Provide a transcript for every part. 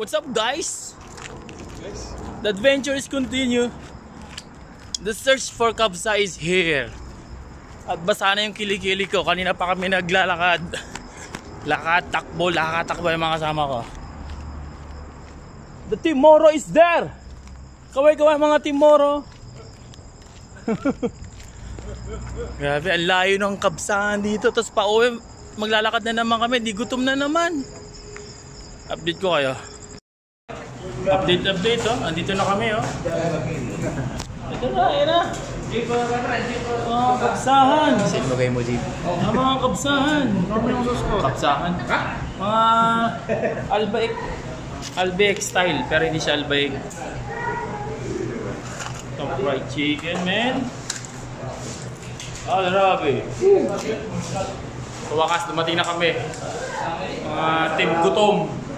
What's up, guys? The adventure is continue. The search for kabsa is here. At basa na yung kilikili ko. Kanina pa kami naglalakad. Takbo yung mga kasama ko. The Team Moro is there. Kaway-kaway mga Team Moro. Grabe, ang layo ng kabsahan dito. Tapos pa-uwi, maglalakad na naman kami. Di gutom na naman. Update ko kayo. Update oh. Andito na kami oh. Ito na, ayun na. Mga kabsahan. Saan mo kayo mo dito? Mga kabsahan. Kabsahan? Mga albaik style, pero hindi siya albaik. Top fried chicken, man. Grabe. Sa wakas, dumating na kami. Mga team gutom.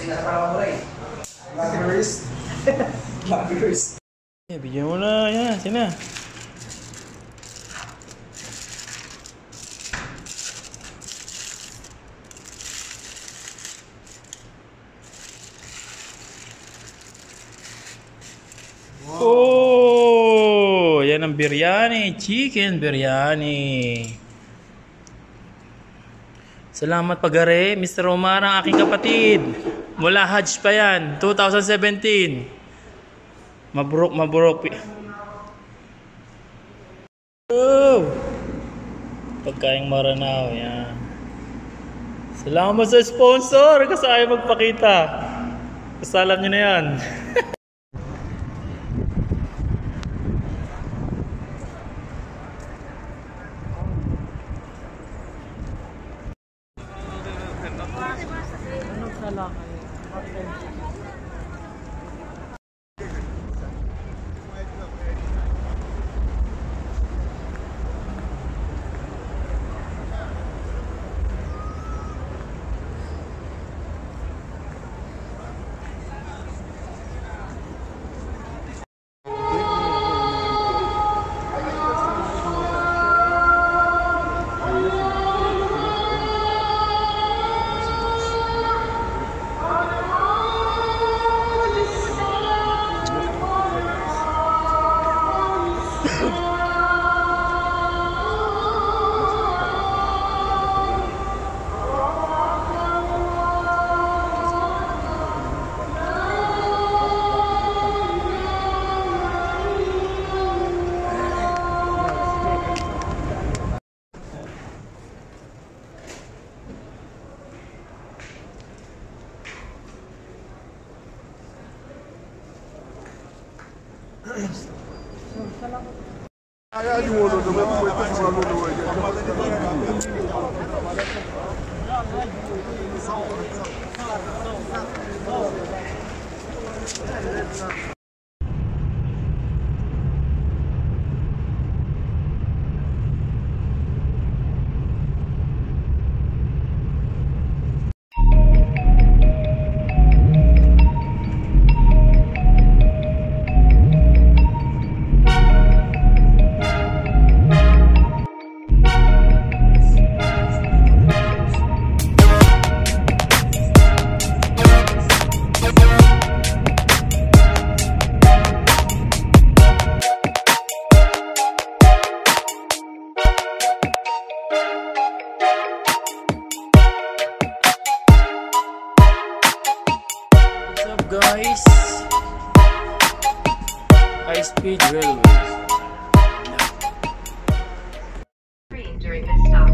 Labyrinth. Bigyan mo na, yan, sina. Wow. Oh, yan ang biryani, chicken biryani. Salamat pagare, Mr. Omar, ang aking kapatid. Mula Hajj pa yan, 2017. Maburok. Oh! Pagkaing Maranao, yan. Salamat sa sponsor kasi ayaw magpakita. Kasi alam nyo na yan. Guys, high-speed railways. During this stop.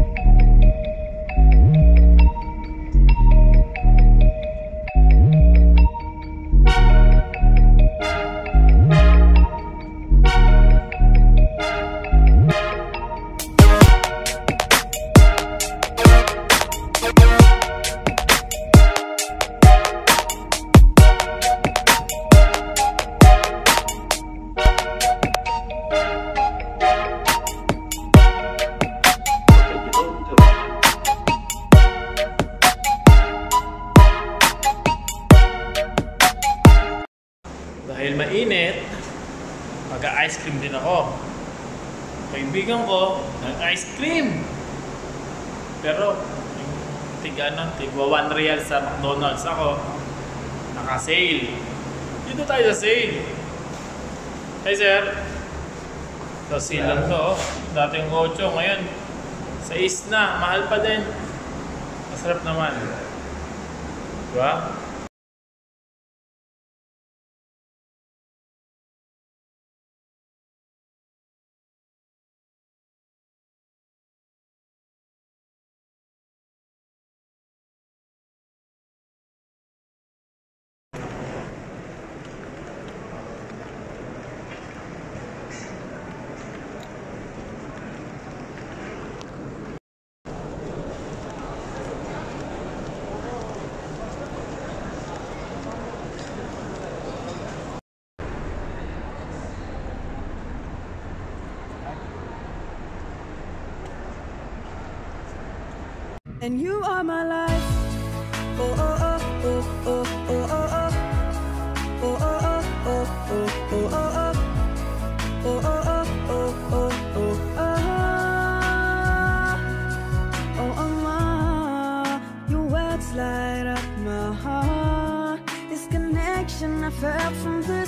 Dahil mainit, mag-ice cream din ako. Kaibigan ko, nag-ice cream. Pero, tig 1 real sa McDonald's ako. Naka-sale. Dito tayo sa sale. Hey sir. So sale lang to. Oh. Dating 8, ngayon 6 na. Mahal pa din. Masarap naman. Diba? And you are my life. Oh oh oh oh oh oh oh oh. Oh oh oh oh oh oh oh oh. Oh oh oh oh oh oh oh. Oh Allah, your words light up my heart. This connection I felt from the